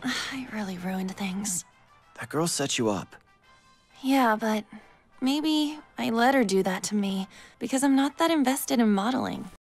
I really ruined things. That girl set you up. Yeah, but maybe I let her do that to me because I'm not that invested in modeling.